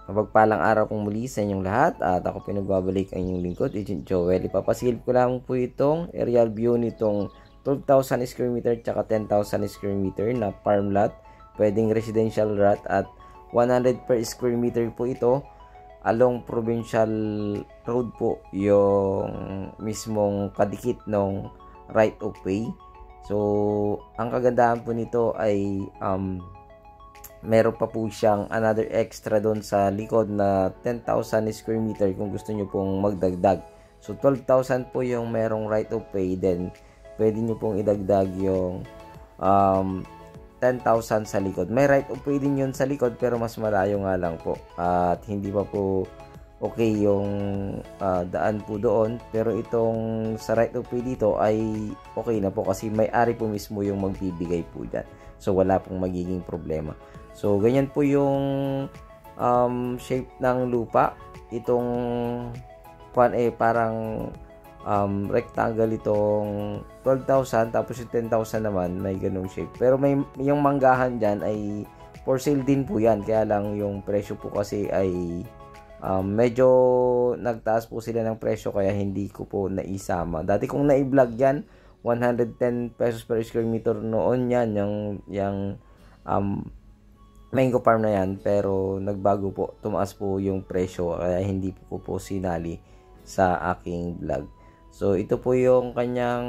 Mapagpalang araw kong muli sa inyong lahat at ako pinagbabalik ang inyong lingkod, Agent Joel. Ipapasilip ko lang po itong aerial view nitong 12,000 square meter at 10,000 square meter na farm lot, pwedeng residential lot, at 100 per square meter po ito along provincial road po, yung mismong kadikit ng right of way. So ang kagandahan po nito ay meron pa po siyang another extra doon sa likod na 10,000 square meter kung gusto nyo pong magdagdag. So 12,000 po yung merong right of way, then pwede nyo pong idagdag yung 10,000 sa likod. May right of way din yun sa likod pero mas malayo nga lang po at hindi pa po okay yung daan po doon, pero itong sa right of way dito ay okay na po kasi may-ari po mismo yung magbibigay po dyan. So wala pong magiging problema. So ganyan po yung shape ng lupa. Itong parang rectangle itong 12,000, tapos yung 10,000 naman may ganung shape. Pero may yung manggahan dyan ay for sale din po yan. Kaya lang yung presyo po kasi ay medyo nagtaas po sila ng presyo kaya hindi ko po naisama. Dati kong na-vlog yan, 110 pesos per square meter noon yan, yung mango farm na yan, pero nagbago po, tumaas po yung presyo kaya hindi po sinali sa aking vlog. So ito po yung kanyang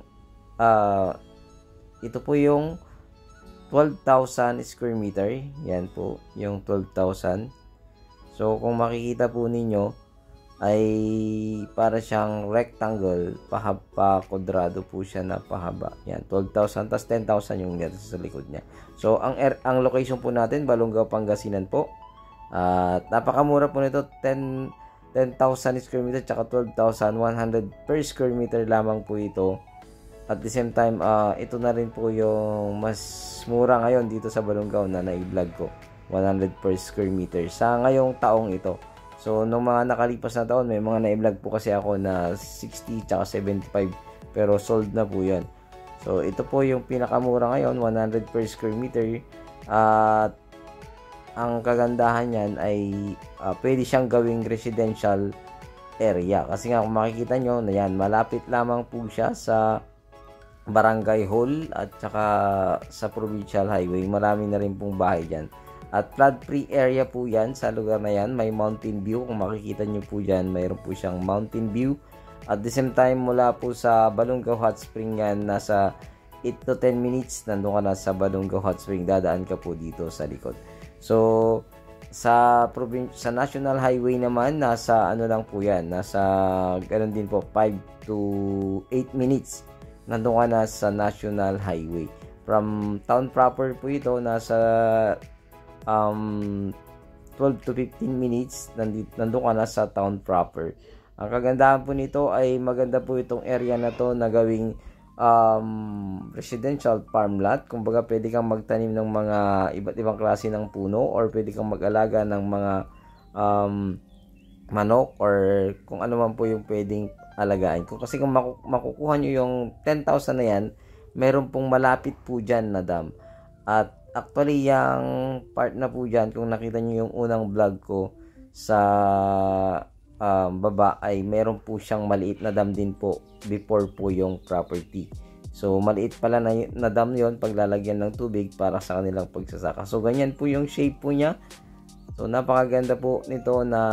ito po yung 12,000 square meter. Yan po yung 12,000. So kung makikita po ninyo ay para siyang rectangle, pa-kwadrado po siya na pahaba. Yan, 12,000 tas 10,000 yung dito sa likod niya. So ang location po natin, Balongaw, Pangasinan po. At napakamura po nito, 10,000 square meter tsaka 12,100 per square meter lamang po ito. At the same time, ito na rin po yung mas mura ngayon dito sa Balongaw na na-vlog ko, 100 per square meter sa ngayong taong ito. So nung mga nakalipas na taon, may mga na-vlog po kasi ako na 60 tsaka 75, pero sold na po yan. So ito po yung pinakamura ngayon, 100 per square meter. At ang kagandahan yan ay pwede siyang gawing residential area. Kasi nga kung makikita nyo na yan, malapit lamang po siya sa barangay hall at saka sa provincial highway. Marami na rin pong bahay dyan. At flood-free area po yan sa lugar na yan. May mountain view. Kung makikita nyo po dyan, mayroon po siyang mountain view. At the same time, mula po sa Balongaw Hot Spring yan, nasa 8 to 10 minutes, nandun ka na sa Balongaw Hot Spring. Dadaan ka po dito sa likod. So, sa National Highway naman, nasa ano lang po yan. Nasa, ganun din po, 5 to 8 minutes. Nandun ka na sa National Highway. From town proper po ito, nasa 12 to 15 minutes nandun ka na sa town proper. Ang kagandahan po nito ay maganda po itong area na to na gawing residential farm lot. Kumbaga pwede kang magtanim ng mga iba't ibang klase ng puno, or pwede kang mag-alaga ng mga manok, or kung ano man po yung pwedeng alagaan. Kasi kung makukuha nyo yung 10,000 na yan, meron pong malapit po dyan na dam. At actually, yung part na po dyan, kung nakita nyo yung unang vlog ko sa baba, ay meron po siyang maliit na dam din po before po yung property. So, maliit pala na dam yon paglalagyan ng tubig para sa kanilang pagsasaka. So, ganyan po yung shape po niya. So, napakaganda po nito na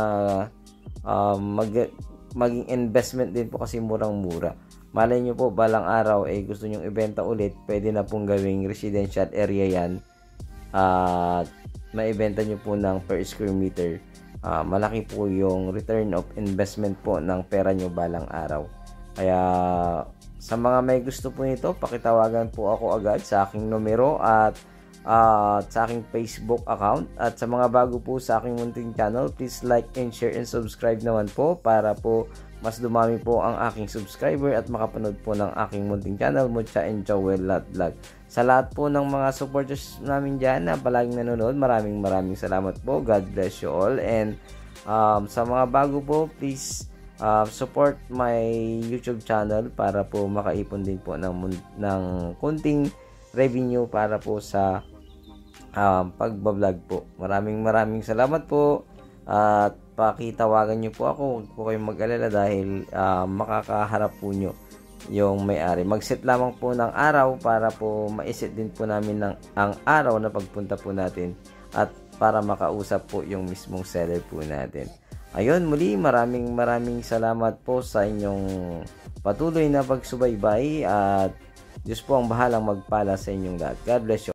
maging investment din po kasi murang-mura. Malay nyo po, balang araw gusto nyong ibenta ulit, pwede na pong gawing residential area yan. At maibenta nyo po ng per square meter. Malaki po yung return of investment po ng pera nyo balang araw. Kaya sa mga may gusto po nito, pakitawagan po ako agad sa aking numero at sa aking Facebook account. At sa mga bago po sa aking munting channel, please like and share and subscribe naman po para po mas dumami po ang aking subscriber at makapanood po ng aking munting channel, Mucha and Joel Vlog. Sa lahat po ng mga supporters namin dyan na palaging nanonood, maraming salamat po. God bless you all. And sa mga bago po, please support my YouTube channel para po makaipon din po ng kunting revenue para po sa pagbablog po. Maraming salamat po. at pakitawagan nyo po ako. Huwag po kayong mag-alala dahil makakaharap po nyo yung may-ari. Mag-set lamang po ng araw para po ma-set din po namin ang araw na pagpunta po natin at para makausap po yung mismong seller po natin. Ayun, muli maraming salamat po sa inyong patuloy na pagsubaybay at Diyos po ang bahalang magpala sa inyong lahat. God bless you.